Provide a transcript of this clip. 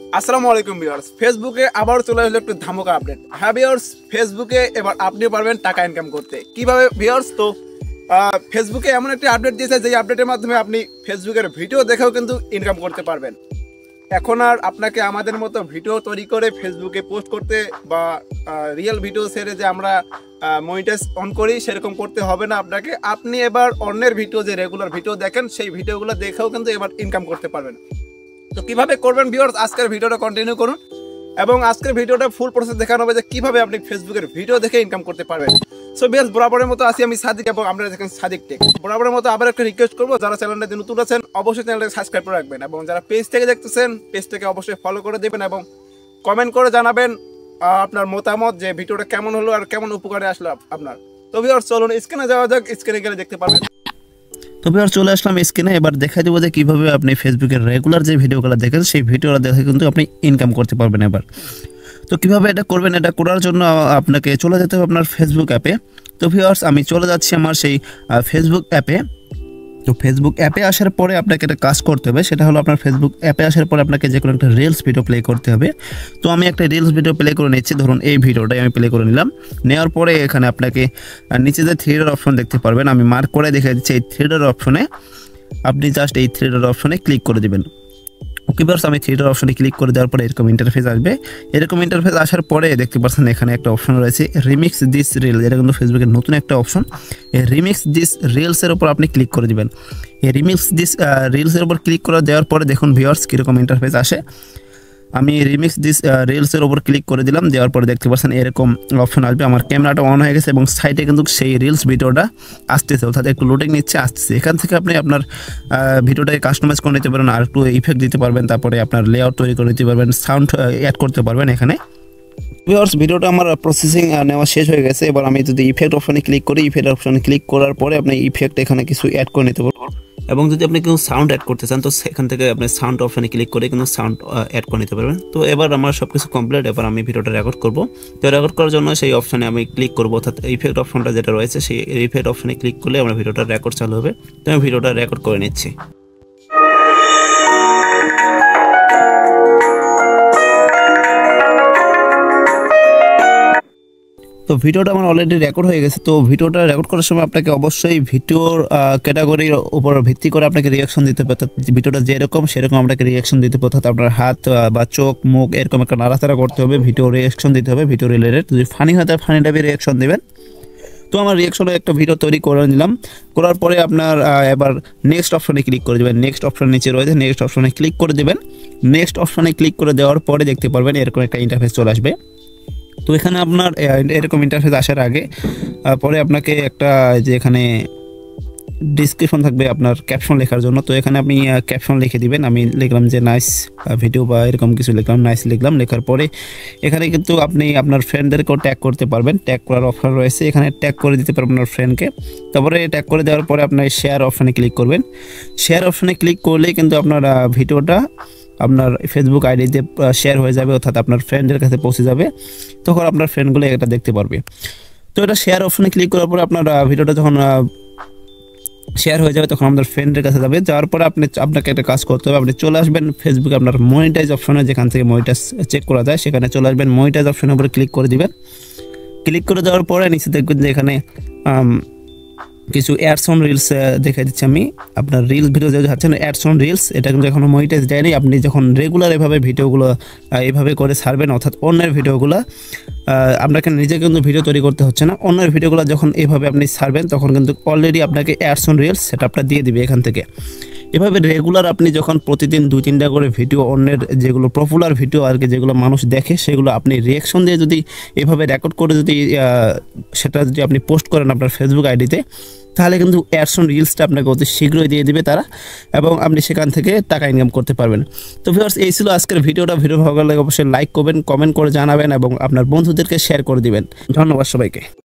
আসসালামু আলাইকুম ভিউয়ার্স, ফেসবুকে আবার চলে আসলো একটু ধামাকা আপডেট। হ্যাঁ ভিউয়ার্স, ফেসবুকে এবার আপনিও পারবেন টাকা ইনকাম করতে। কিভাবে ভিউয়ার্স? তো ফেসবুকে এমন একটি আপডেট দিয়েছে যে আপডেটের মাধ্যমে আপনি ফেসবুকের ভিডিও দেখেও কিন্তু ইনকাম করতে পারবেন। এখন আর আপনাকে আমাদের মতো ভিডিও তৈরি করে ফেসবুকে পোস্ট করতে বা রিয়েল ভিডিও ছেড়ে যে আমরা মনিটাইজ অন করি সেরকম করতে হবে না আপনাকে। আপনি এবার অন্যের ভিডিও, যে রেগুলার ভিডিও দেখেন, সেই ভিডিওগুলো দেখেও কিন্তু এবার ইনকাম করতে পারবেন। তো কিভাবে করবেন ভিউয়ার্স, আজকের ভিডিওটা কন্টিনিউ করুন এবং আজকের ভিডিওটা ফুল প্রসেস দেখানো হবে যে কিভাবে আপনি ফেসবুকের ভিডিও দেখে ইনকাম করতে পারবেন। সো ভিউয়ার্স, বরাবরের মতো আছি আমি সাদিক এবং আপনারা দেখেন সাদিক টেক। বরাবরের মতো আবার একটা রিকোয়েস্ট করবো, যারা চ্যানেলটাতে নতুন আছেন অবশ্যই চ্যানেলটাকে সাবস্ক্রাইব করে রাখবেন এবং যারা পেজ থেকে দেখতেছেন পেজটাকে অবশ্যই ফলো করে দেবেন এবং কমেন্ট করে জানাবেন আপনার মতামত যে ভিডিওটা কেমন হলো আর কেমন উপকারে আসলো আপনার। তো ভিউয়ার্স চলুন স্ক্রিনে যাওয়া যাক, স্ক্রিনে গেলে দেখতে পাবেন। তো এবার চলে আসলাম স্ক্রিনে। এবার দেখা দেবো যে কীভাবে আপনি ফেসবুকের রেগুলার যে ভিডিওগুলো দেখেন সেই ভিডিওগুলো দেখে কিন্তু আপনি ইনকাম করতে পারবেন। এবার তো কীভাবে এটা করবেন, এটা করার জন্য আপনাকে চলে যেতে হবে আপনার ফেসবুক অ্যাপে। তো ভিউয়ার্স, আমি চলে যাচ্ছি আমার সেই ফেসবুক অ্যাপে। তো ফেসবুক অ্যাপে আসার পরে আপনাকে একটা কাজ করতে হবে, সেটা হলো আপনার ফেসবুক অ্যাপে আসার পরে আপনাকে যে কোনো একটা রিলস ভিডিও প্লে করতে হবে। তো আমি একটা রিলস ভিডিও প্লে করে নিচ্ছি, ধরুন এই ভিডিওটাই আমি প্লে করে নিলাম। নেওয়ার পরে এখানে আপনাকে নিচে যে থ্রি ডট অপশন দেখতে পারবেন, আমি মার্ক করে দেখে দিচ্ছি এই থ্রি ডট অপশনে আপনি জাস্ট এই থ্রি ডট অপশনে ক্লিক করে দেবেন। ওকে ভিউয়ার্স, আমি থ্রি ডট অপশনে ক্লিক করে দেওয়ার পরে এরকম ইন্টারফেস আসবে। এরকম ইন্টারফেস আসার পরে দেখতে পাচ্ছেন এখানে একটা অপশন রয়েছে রিমিক্স দিস রিল। এটা কিন্তু ফেসবুকের নতুন একটা অপশন। এই রিমিক্স দিস রিলসের উপর আপনি ক্লিক করে দেবেন। এই রিমিক্স দিস রিলসের উপর ক্লিক করে দেওয়ার পরে দেখুন ভিউয়ার্স কীরকম ইন্টারফেস আসে। আমি রিমিক্স দিস রিলসের ওপর ক্লিক করে দিলাম। দেওয়ার পরে দেখতে পাচ্ছেন এরকম অপশন আসবে। আমার ক্যামেরাটা অন হয়ে গেছে এবং সাইডে কিন্তু সেই রিলস ভিডিওটা আসতেছে, অর্থাৎ একটু লোডিং নিচ্ছে, আসতেছে। এখান থেকে আপনি আপনার ভিডিওটাকে কাস্টমাইজ করে নিতে পারবেন, আর একটু ইফেক্ট দিতে পারবেন, তারপরে আপনার লেআউট তৈরি করে নিতে পারবেন, সাউন্ড অ্যাড করতে পারবেন এখানে। ভিউয়ার্স, ভিডিওটা আমার প্রসেসিং নেওয়া শেষ হয়ে গেছে। এবার আমি যদি ইফেক্ট অপশনে ক্লিক করি, ইফেক্ট অপশনে ক্লিক করার পরে আপনি ইফেক্ট এখানে কিছু অ্যাড করে নিতে পারবেন এবং যদি আপনি কোনো সাউন্ড অ্যাড করতে চান তো সেখান থেকে আপনি সাউন্ড অপশনে ক্লিক করে কিন্তু সাউন্ড অ্যাড করে নিতে পারবেন। তো এবার আমার সব কিছু কমপ্লিট। এবার আমি ভিডিওটা রেকর্ড করব। তো রেকর্ড করার জন্য সেই অপশনে আমি ক্লিক করব, অর্থাৎ ইফেক্ট অপশনটা যেটা রয়েছে সেই ইফেক্ট অপশনে ক্লিক করলে আমার ভিডিওটা রেকর্ড চালু হবে। তো আমি ভিডিওটা রেকর্ড করে নিচ্ছি। তো ভিডিওটা আমার অলরেডি রেকর্ড হয়ে গেছে। তো ভিডিওটা রেকর্ড করার সময় আপনাকে অবশ্যই ভিডিওর ক্যাটাগরির উপর ভিত্তি করে আপনাকে রিয়াকশন দিতে হবে। অর্থাৎ ভিডিওটা যেরকম সেরকম আপনাকে রিয়াকশন দিতে হবে, অর্থাৎ আপনার হাত বা চোখ মুখ এরকম একটা নাড়াচাড়া করতে হবে, ভিডিও রিয়াকশন দিতে হবে ভিডিও রিলেটেড। যদি ফানি হয় তাহলে ফানি টাইপের রিয়াকশন দেবেন। তো আমার রিয়াকশনে একটা ভিডিও তৈরি করে নিলাম। করার পরে আপনার এবার নেক্সট অপশনে ক্লিক করে দেবেন। নেক্সট অপশন নিচে রয়েছে, নেক্সট অপশনে ক্লিক করে দেবেন। নেক্সট অপশনে ক্লিক করে দেওয়ার পরে দেখতে পারবেন এরকম একটা ইন্টারফেস চলে আসবে। তো এখানে আপনার এরকম ইন্টারফেস আসার আগে পরে আপনাকে একটা যে এখানে ডিসক্রিপশন থাকবে আপনার ক্যাপশন লেখার জন্য। তো এখানে আপনি ক্যাপশন লিখে দিবেন। আমি লিখলাম যে নাইস ভিডিও বা এরকম কিছু লিখলাম, নাইস লিখলাম। লেখার পরে এখানে কিন্তু আপনি আপনার ফ্রেন্ডদেরকেও ট্যাগ করতে পারবেন, ট্যাগ করার অপশন রয়েছে, এখানে ট্যাগ করে দিতে পারবেন আপনার ফ্রেন্ডকে। তারপরে ট্যাগ করে দেওয়ার পরে আপনার শেয়ার অপশানে ক্লিক করবেন। শেয়ার অপশানে ক্লিক করলেই কিন্তু আপনার ভিডিওটা আপনার ফেসবুক আইডিতে শেয়ার হয়ে যাবে, অর্থাৎ আপনার ফ্রেন্ডের কাছে পৌঁছে যাবে। তখন আপনার ফ্রেন্ডগুলো এটা দেখতে পারবে। তো এটা শেয়ার অপশনে ক্লিক করার পরে আপনার ভিডিওটা যখন শেয়ার হয়ে যাবে তখন আপনার ফ্রেন্ডের কাছে যাবে। যাওয়ার পরে আপনাকে একটা কাজ করতে হবে, আপনি চলে আসবেন ফেসবুকে আপনার মনিটাইজ অপশনে, যেখান থেকে মনিটাইজ চেক করা যায় সেখানে চলে আসবেন। মনিটাইজ অপশনের উপরে ক্লিক করে দিবেন। ক্লিক করে দেওয়ার পরে নিচে দেখবেন যে এখানে কিছু অ্যাডস অন রিলস দেখে দিচ্ছি আমি। আপনার রিলস ভিডিও যে হচ্ছেন অ্যাডস অন রিলস, এটা কিন্তু এখনও মনিটাইজ দেয়নি। আপনি যখন রেগুলার এভাবে ভিডিওগুলো এভাবে করে ছাড়বেন, অর্থাৎ অন্যের ভিডিওগুলো আপনাকে নিজে কিন্তু ভিডিও তৈরি করতে হচ্ছে না, অন্যের ভিডিওগুলো যখন এভাবে আপনি ছাড়বেন তখন কিন্তু অলরেডি আপনাকে অ্যাডস অন রিলস সেটআপটা দিয়ে দিবে এখান থেকে। এভাবে রেগুলার আপনি যখন প্রতিদিন 2-3টা করে ভিডিও অন্যের যেগুলো পপুলার ভিডিও আর কি, যেগুলো মানুষ দেখে সেগুলো আপনি রিয়াকশন দিয়ে যদি এভাবে রেকর্ড করে যদি সেটা যদি আপনি পোস্ট করেন আপনার ফেসবুক আইডিতে, তাহলে কিন্তু অ্যাডস অন রিলসটা আপনাকে অতি শীঘ্রই দিয়ে দিবে তারা এবং আপনি সেখান থেকে টাকা ইনকাম করতে পারবেন। তো ভিউয়ার্স, এই ছিল আজকের ভিডিওটা। ভিডিও ভালো লাগলে অবশ্যই লাইক করবেন, কমেন্ট করে জানাবেন এবং আপনার বন্ধুদেরকে শেয়ার করে দিবেন। ধন্যবাদ সবাইকে।